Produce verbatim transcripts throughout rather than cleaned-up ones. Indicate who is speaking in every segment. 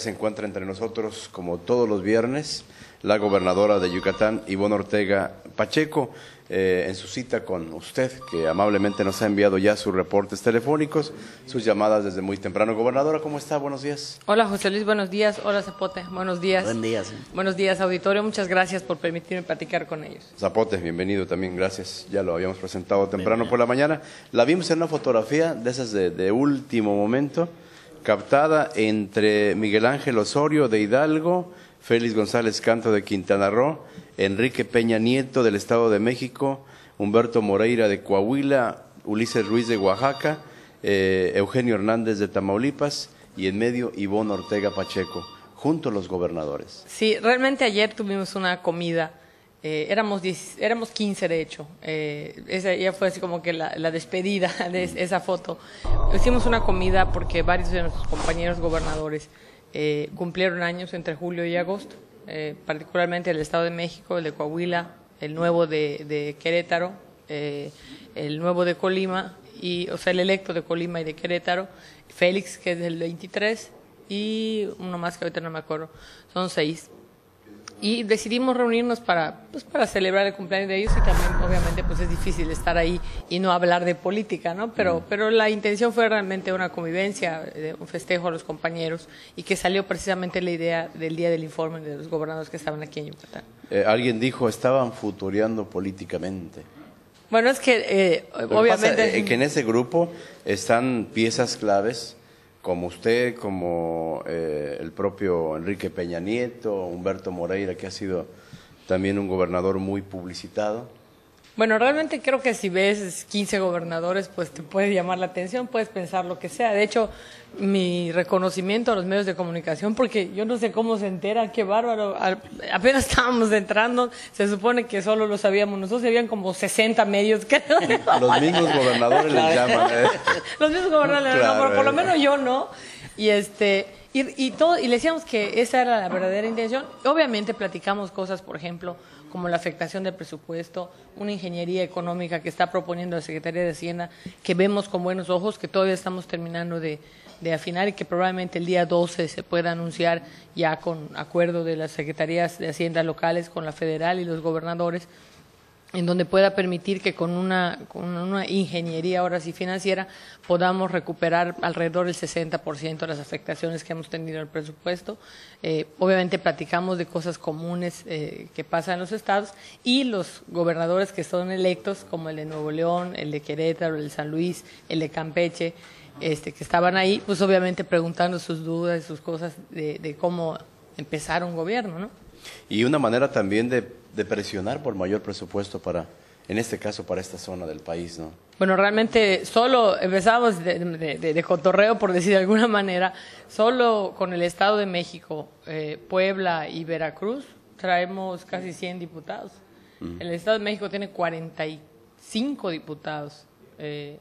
Speaker 1: se encuentra entre nosotros, como todos los viernes, la gobernadora de Yucatán, Ivonne Ortega Pacheco, eh, en su cita con usted, que amablemente nos ha enviado ya sus reportes telefónicos, sus llamadas desde muy temprano. Gobernadora, ¿cómo está? Buenos días.
Speaker 2: Hola, José Luis, buenos días. Hola, Zapote, buenos días.
Speaker 3: Buen día, sí.
Speaker 2: Buenos días, auditorio. Muchas gracias por permitirme platicar con ellos.
Speaker 1: Zapote, bienvenido también, gracias. Ya lo habíamos presentado temprano Bien, por la mañana. La vimos en una fotografía de esas de, de último momento, captada entre Miguel Ángel Osorio de Hidalgo, Félix González Canto de Quintana Roo, Enrique Peña Nieto del Estado de México, Humberto Moreira de Coahuila, Ulises Ruiz de Oaxaca, eh, Eugenio Hernández de Tamaulipas y en medio Ivonne Ortega Pacheco, junto a los gobernadores.
Speaker 2: Sí, realmente ayer tuvimos una comida, eh, éramos, diez, éramos quince de hecho, eh, esa ya fue así como que la, la despedida de esa foto. Hicimos una comida porque varios de nuestros compañeros gobernadores eh, cumplieron años entre julio y agosto. Eh, particularmente el Estado de México, el de Coahuila, el nuevo de, de Querétaro, eh, el nuevo de Colima, y, o sea, el electo de Colima y de Querétaro, Félix, que es del veintitrés, y uno más que ahorita no me acuerdo, son seis. Y decidimos reunirnos para, pues, para celebrar el cumpleaños de ellos y también, obviamente, pues es difícil estar ahí y no hablar de política, ¿no? Pero, pero la intención fue realmente una convivencia, un festejo a los compañeros y que salió precisamente la idea del día del informe de los gobernadores que estaban aquí en Yucatán.
Speaker 1: Eh, alguien dijo, estaban futureando políticamente.
Speaker 2: Bueno, es que eh, obviamente...
Speaker 1: Pasa, eh, que en ese grupo están piezas claves, como usted, como eh, el propio Enrique Peña Nieto, Humberto Moreira, que ha sido también un gobernador muy publicitado.
Speaker 2: Bueno, realmente creo que si ves quince gobernadores, pues te puede llamar la atención, puedes pensar lo que sea. De hecho, mi reconocimiento a los medios de comunicación, porque yo no sé cómo se entera, qué bárbaro. Apenas estábamos entrando, se supone que solo lo sabíamos nosotros, habían como sesenta medios. Que
Speaker 1: los mismos gobernadores les llaman. ¿eh?
Speaker 2: Los mismos gobernadores,
Speaker 1: claro,
Speaker 2: no, pero por lo
Speaker 1: eh.
Speaker 2: menos yo no. Y este... Y, y, todo, y le decíamos que esa era la verdadera intención. Obviamente platicamos cosas, por ejemplo, como la afectación del presupuesto, una ingeniería económica que está proponiendo la Secretaría de Hacienda, que vemos con buenos ojos, que todavía estamos terminando de, de afinar y que probablemente el día doce se pueda anunciar ya con acuerdo de las Secretarías de Hacienda locales, con la federal y los gobernadores, en donde pueda permitir que con una, con una ingeniería ahora sí financiera podamos recuperar alrededor del sesenta por ciento de las afectaciones que hemos tenido en el presupuesto. Eh, obviamente platicamos de cosas comunes eh, que pasan en los estados y los gobernadores que son electos, como el de Nuevo León, el de Querétaro, el de San Luis, el de Campeche, este, que estaban ahí, pues obviamente preguntando sus dudas, sus cosas de, de cómo empezar un gobierno, ¿no?
Speaker 1: Y una manera también de, de presionar por mayor presupuesto para, en este caso, para esta zona del país, ¿no?
Speaker 2: Bueno, realmente solo empezamos de, de, de, de cotorreo, por decir de alguna manera, solo con el Estado de México, eh, Puebla y Veracruz traemos casi cien diputados. Uh-huh. El Estado de México tiene cuarenta y cinco diputados, eh,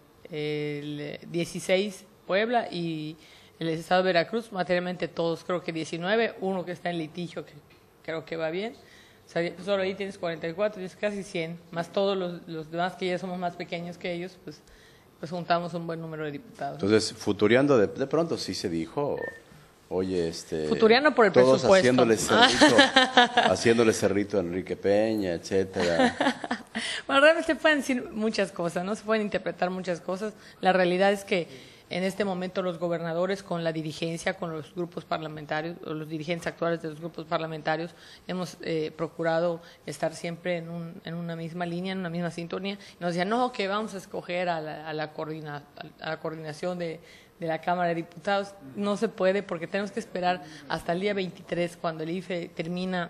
Speaker 2: el dieciséis Puebla y el Estado de Veracruz, materialmente todos, creo que diecinueve, uno que está en litigio que creo que va bien. O sea, solo ahí tienes cuarenta y cuatro, tienes casi cien, más todos los, los demás que ya somos más pequeños que ellos, pues, pues juntamos un buen número de diputados.
Speaker 1: Entonces, futureando, de, de pronto sí se dijo, oye, este...
Speaker 2: Futureando por el
Speaker 1: todos
Speaker 2: presupuesto.
Speaker 1: haciéndole cerrito, haciéndole cerrito a Enrique Peña, etcétera.
Speaker 2: Bueno, realmente se pueden decir muchas cosas, ¿no? Se pueden interpretar muchas cosas. La realidad es que en este momento los gobernadores con la dirigencia, con los grupos parlamentarios, o los dirigentes actuales de los grupos parlamentarios, hemos eh, procurado estar siempre en, un, en una misma línea, en una misma sintonía. Y nos decían, no, que vamos a escoger a la, a la, coordina, a la coordinación de, de la Cámara de Diputados. No se puede porque tenemos que esperar hasta el día veintitrés, cuando el I F E termina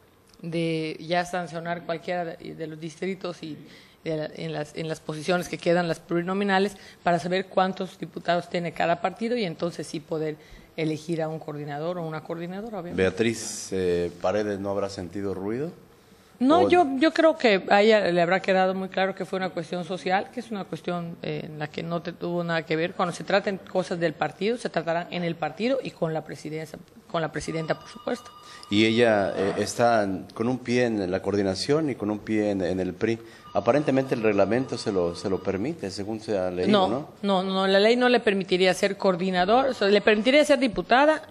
Speaker 2: de ya sancionar cualquiera de, de los distritos y en las, en las posiciones que quedan, las plurinominales, para saber cuántos diputados tiene cada partido y entonces sí poder elegir a un coordinador o una coordinadora. Obviamente.
Speaker 1: Beatriz eh, Paredes, ¿no habrá sentido ruido?
Speaker 2: No,
Speaker 1: o...
Speaker 2: yo, yo creo que a ella le habrá quedado muy claro que fue una cuestión social, que es una cuestión eh, en la que no te tuvo nada que ver. Cuando se traten cosas del partido, se tratarán en el partido y con la presidencia, con la presidenta, por supuesto.
Speaker 1: Y ella eh, está con un pie en la coordinación y con un pie en, en el P R I. Aparentemente el reglamento se lo, se lo permite, según se ha leído, ¿no?
Speaker 2: No, no, no, la ley no le permitiría ser coordinador, o sea, le permitiría ser diputada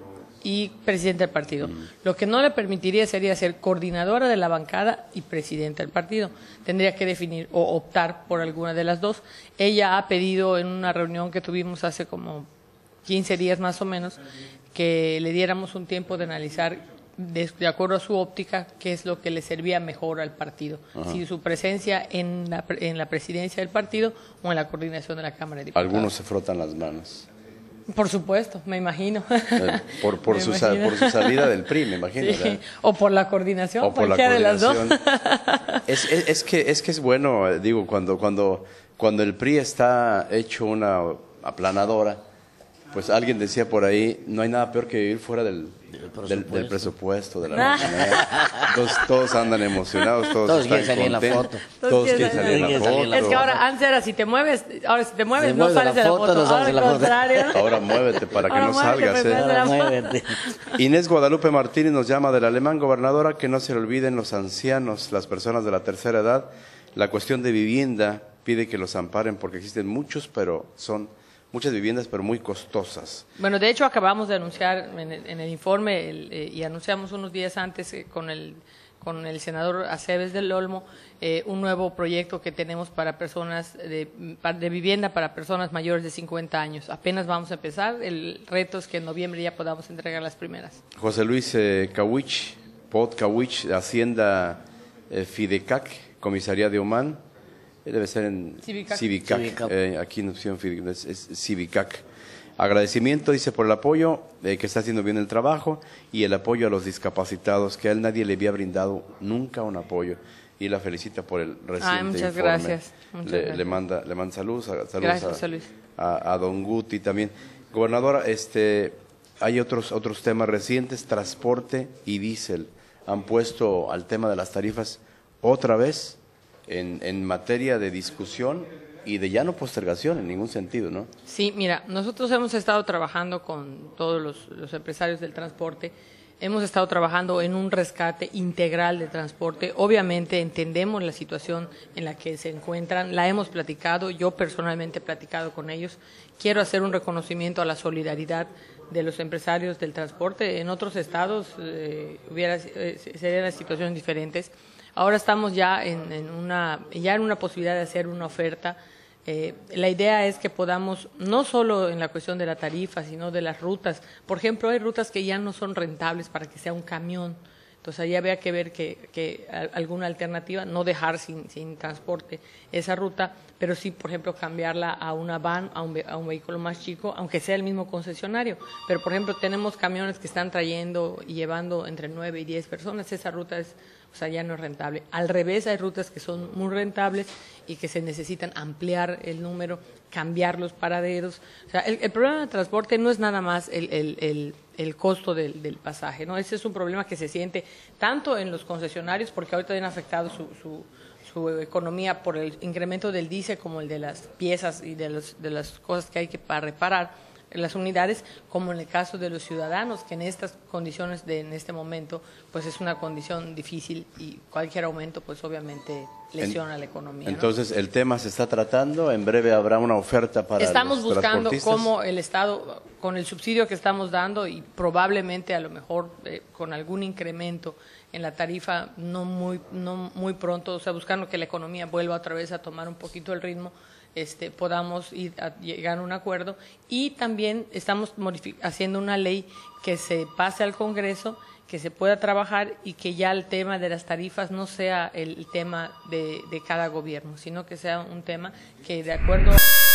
Speaker 2: y presidente del partido. Mm. Lo que no le permitiría sería ser coordinadora de la bancada y presidenta del partido. Tendría que definir o optar por alguna de las dos. Ella ha pedido en una reunión que tuvimos hace como quince días más o menos que le diéramos un tiempo de analizar de, de acuerdo a su óptica qué es lo que le servía mejor al partido. Ajá. Si su presencia en la, en la presidencia del partido o en la coordinación de la Cámara de Diputados.
Speaker 1: Algunos se frotan las manos.
Speaker 2: Por supuesto, me imagino.
Speaker 1: Eh, por, por, su, imagino. por su salida del P R I, me imagino. Sí.
Speaker 2: O por la coordinación,
Speaker 1: o por
Speaker 2: cualquiera
Speaker 1: la
Speaker 2: coordinación.
Speaker 1: de las dos. Es, es, es, que, es que es bueno, digo, cuando, cuando, cuando el P R I está hecho una aplanadora, pues alguien decía por ahí, no hay nada peor que vivir fuera del, del, del presupuesto, de la Entonces todos andan emocionados, todos,
Speaker 3: todos
Speaker 1: están
Speaker 3: quieren salir en la foto.
Speaker 1: Todos quieren salir en la foto.
Speaker 2: Es que ahora, antes era si te mueves, ahora si te mueves, si no sales de la foto. No ahora al contrario.
Speaker 1: Ahora muévete para que ahora no salgas. ¿eh?
Speaker 3: Ahora muévete.
Speaker 1: Inés Guadalupe Martínez nos llama del Alemán, gobernadora, que no se le olviden los ancianos, las personas de la tercera edad. La cuestión de vivienda pide que los amparen porque existen muchos, pero son... muchas viviendas, pero muy costosas.
Speaker 2: Bueno, de hecho, acabamos de anunciar en el, en el informe el, eh, y anunciamos unos días antes eh, con, el, con el senador Aceves del Olmo eh, un nuevo proyecto que tenemos para personas de, de vivienda para personas mayores de cincuenta años. Apenas vamos a empezar. El reto es que en noviembre ya podamos entregar las primeras.
Speaker 1: José Luis eh, Kawich, Pod Kawich, Hacienda eh, Fidecac, Comisaría de Oman. Debe ser en Civicac, Civicac. Civicac. Eh, aquí no es, es Civicac. Agradecimiento, dice, por el apoyo, eh, que está haciendo bien el trabajo y el apoyo a los discapacitados, que a él nadie le había brindado nunca un apoyo. Y la felicita por el reciente
Speaker 2: Ay, muchas
Speaker 1: informe.
Speaker 2: Gracias. Muchas
Speaker 1: le,
Speaker 2: gracias.
Speaker 1: le manda, le manda saludos, saludos
Speaker 2: gracias,
Speaker 1: a, a, a don Guti también. Gobernadora, este, hay otros, otros temas recientes, transporte y diésel. Han puesto al tema de las tarifas otra vez En, en materia de discusión y de ya no postergación en ningún sentido, ¿no?
Speaker 2: Sí, mira, nosotros hemos estado trabajando con todos los, los empresarios del transporte, hemos estado trabajando en un rescate integral de transporte. Obviamente entendemos la situación en la que se encuentran, la hemos platicado, yo personalmente he platicado con ellos. Quiero hacer un reconocimiento a la solidaridad de los empresarios del transporte. En otros estados eh, hubiera, eh, serían las situaciones diferentes. Ahora estamos ya en, en una ya en una posibilidad de hacer una oferta. Eh, la idea es que podamos, no solo en la cuestión de la tarifa, sino de las rutas. Por ejemplo, hay rutas que ya no son rentables para que sea un camión. Entonces, ahí habría que ver que, que alguna alternativa, no dejar sin, sin transporte esa ruta, pero sí, por ejemplo, cambiarla a una van, a un, a un vehículo más chico, aunque sea el mismo concesionario. Pero, por ejemplo, tenemos camiones que están trayendo y llevando entre nueve y diez personas. Esa ruta es, o sea, ya no es rentable. Al revés, hay rutas que son muy rentables y que se necesitan ampliar el número, cambiar los paraderos. O sea, el, el problema del transporte no es nada más el, el, el, el costo del, del pasaje, ¿no? Ese es un problema que se siente tanto en los concesionarios, porque ahorita han afectado su, su, su economía por el incremento del diésel, como el de las piezas y de, los, de las cosas que hay que para reparar las unidades, como en el caso de los ciudadanos, que en estas condiciones de en este momento, pues es una condición difícil y cualquier aumento, pues obviamente lesiona en, la economía.
Speaker 1: Entonces,
Speaker 2: ¿no?
Speaker 1: El tema se está tratando, en breve habrá una oferta para
Speaker 2: Estamos
Speaker 1: los
Speaker 2: buscando cómo el Estado, con el subsidio que estamos dando y probablemente a lo mejor eh, con algún incremento en la tarifa, no muy, no muy pronto, o sea, buscando que la economía vuelva otra vez a tomar un poquito el ritmo, Este, podamos ir a llegar a un acuerdo. Y también estamos haciendo una ley que se pase al Congreso, que se pueda trabajar y que ya el tema de las tarifas no sea el tema de, de cada gobierno, sino que sea un tema que, de acuerdo a